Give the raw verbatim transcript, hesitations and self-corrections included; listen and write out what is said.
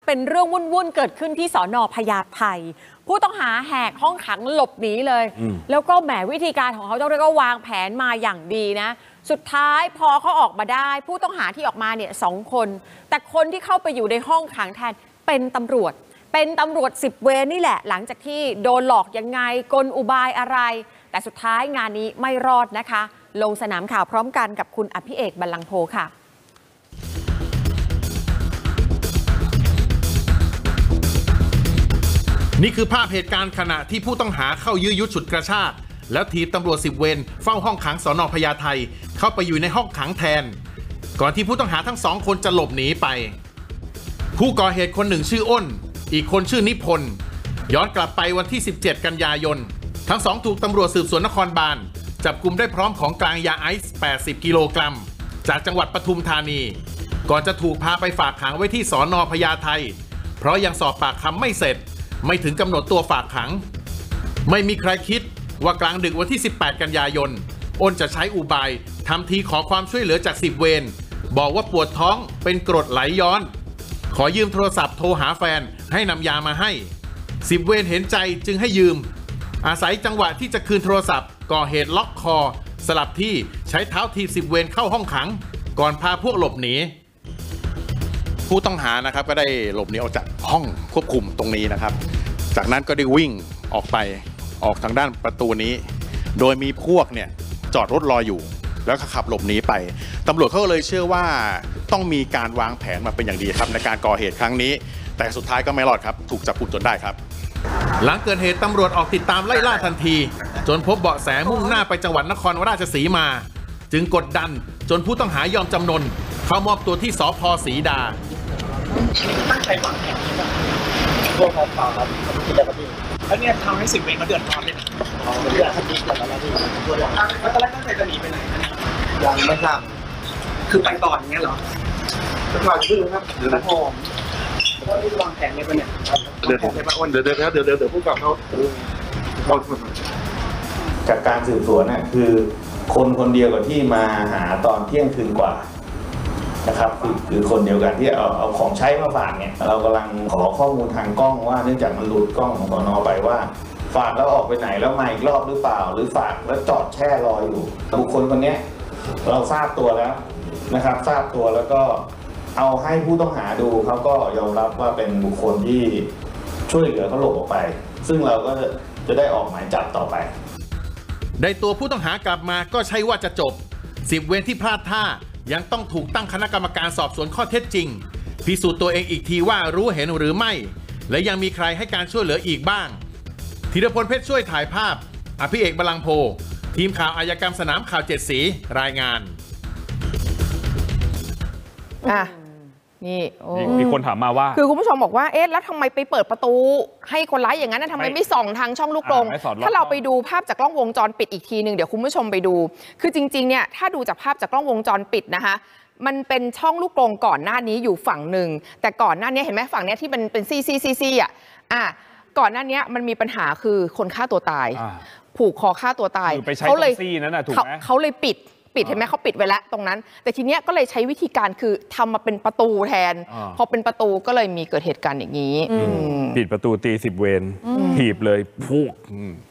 เป็นเรื่องวุ่นๆเกิดขึ้นที่สน.พญาไทผู้ต้องหาแหกห้องขังหลบหนีเลยแล้วก็แหมวิธีการของเขาต้องเรียกว่าวางแผนมาอย่างดีนะสุดท้ายพอเขาออกมาได้ผู้ต้องหาที่ออกมาเนี่ยสองคนแต่คนที่เข้าไปอยู่ในห้องขังแทนเป็นตำรวจเป็นตำรวจสิบเวรนี่แหละหลังจากที่โดนหลอกยังไงกลอุบายอะไรแต่สุดท้ายงานนี้ไม่รอดนะคะลงสนามข่าวพร้อมกันกับคุณอภิเอกบัลลังก์โพค่ะนี่คือภาพเหตุการณ์ขณะที่ผู้ต้องหาเข้ายื้อยุดฉุดกระชากแล้วถีบตำรวจสิบเวรเฝ้าห้องขังสน.พญาไทเข้าไปอยู่ในห้องขังแทนก่อนที่ผู้ต้องหาทั้งสองคนจะหลบหนีไปผู้ก่อเหตุคนหนึ่งชื่ออ้นอีกคนชื่อนิพนธ์ย้อนกลับไปวันที่สิบเจ็ดกันยายนทั้งสองถูกตำรวจสืบสวนนครบาลจับกุมได้พร้อมของกลางยาไอซ์แปดสิบกิโลกรัมจากจังหวัดปทุมธานีก่อนจะถูกพาไปฝากขังไว้ที่สน.พญาไทเพราะยังสอบปากคำไม่เสร็จไม่ถึงกำหนดตัวฝากขังไม่มีใครคิดว่ากลางดึกวันที่สิบแปดกันยายนอ้นจะใช้อุบายทำทีขอความช่วยเหลือจากสิบเวรบอกว่าปวดท้องเป็นกรดไหลย้อนขอยืมโทรศัพท์โทรหาแฟนให้นำยามาให้สิบเวรเห็นใจจึงให้ยืมอาศัยจังหวะที่จะคืนโทรศัพท์ก่อเหตุล็อกคอสลับที่ใช้เท้าถีบสิบเวรเข้าห้องขังก่อนพาพวกหลบหนีผู้ต้องหานะครับก็ได้หลบหนีออกจากห้องควบคุมตรงนี้นะครับจากนั้นก็ได้วิ่งออกไปออกทางด้านประตูนี้โดยมีพวกเนี่ยจอดรถรออยู่แล้วก็ขับหลบหนีไปตำรวจเขาเลยเชื่อว่าต้องมีการวางแผนมาเป็นอย่างดีครับในการก่อเหตุครั้งนี้แต่สุดท้ายก็ไม่รอดครับถูกจับกุมจนได้ครับหลังเกิดเหตุตำรวจออกติดตามไล่ล่าทันทีจนพบเบาะแสมุ่งหน้าไปจังหวัดนครราชสีมาจึงกดดันจนผู้ต้องหายอมจำนนเข้ามอบตัวที่สภ.ศรีดาตั้งใจวางแผนใช่ไหมพวกเขาเปล่าครับคิดอะไรครับพี่แล้วเนี่ยทำให้สิบเวรมาเดือดร้อนเลยนะอ๋อเดือดร้อนเดือดร้อนแล้วพี่แล้วตอนแรกตั้งใจจะหนีไปไหนยังไม่ทราบคือไปก่อนอย่างเงี้ยเหรอไปก่อนชื่อครับหรือนะผมก็ได้วางแผนในประเด็นเดี๋ยวเดี๋ยวเดี๋ยวเดี๋ยวเดี๋ยวเดี๋ยวผู้กำกับเขาเขาจากการสืบสวนน่ะคือคนคนเดียวกับที่มาหาตอนเที่ยงคืนกว่านะครับคือคือคนเดียวกันที่เอาเอาของใช้มาฝากเนี่ยเรากำลังขอข้อมูลทางกล้องว่าเนื่องจากมันหลุดกล้องของสน.ไปว่าฝากแล้วออกไปไหนแล้วมาอีกรอบหรือเปล่าหรือฝากแล้วจอดแช่รออยู่บุคคลคนนี้เราทราบตัวแล้วนะครับทราบตัวแล้วก็เอาให้ผู้ต้องหาดูเขาก็ยอมรับว่าเป็นบุคคลที่ช่วยเหลือเขาหลบออกไปซึ่งเราก็จะได้ออกหมายจับต่อไปได้ตัวผู้ต้องหากลับมาก็ใช่ว่าจะจบสิบเวรที่พลาดท่ายังต้องถูกตั้งคณะกรรมการสอบสวนข้อเท็จจริงพิสูจน์ตัวเองอีกทีว่ารู้เห็นหรือไม่และยังมีใครให้การช่วยเหลืออีกบ้างธีรพลเพชรช่วยถ่ายภาพอภิเอกบัลลังก์โพทีมข่าวอาชญากรรมสนามข่าวเจ็ดสีรายงานอ่ะนี่มีคนถามมาว่าคือคุณผู้ชมบอกว่าเอ๊ะแล้วทำไมไปเปิดประตูให้คนร้ายอย่างนั้นทำไมไม่ส่องทางช่องลูกกรงถ้าเราไปดูภาพจากกล้องวงจรปิดอีกทีหนึ่งเดี๋ยวคุณผู้ชมไปดูคือจริงๆเนี่ยถ้าดูจากภาพจากกล้องวงจรปิดนะคะมันเป็นช่องลูกกรงก่อนหน้านี้อยู่ฝั่งหนึ่งแต่ก่อนหน้านี้เห็นไหมฝั่งนี้ที่มันเป็นซี่ซี่ซี่ซี่อ่ะอ่ะก่อนหน้านี้มันมีปัญหาคือคนฆ่าตัวตายผูกคอฆ่าตัวตายเขาเลยซี่นั้นนะถูกไหมเขาเลยปิดปิดเห็นไหมเขาปิดไว้แล้วตรงนั้นแต่ทีเนี้ยก็เลยใช้วิธีการคือทำมาเป็นประตูแทนพอเป็นประตูก็เลยมีเกิดเหตุการณ์อย่างนี้ปิดประตูตีสิบเวรถีบเลยพวก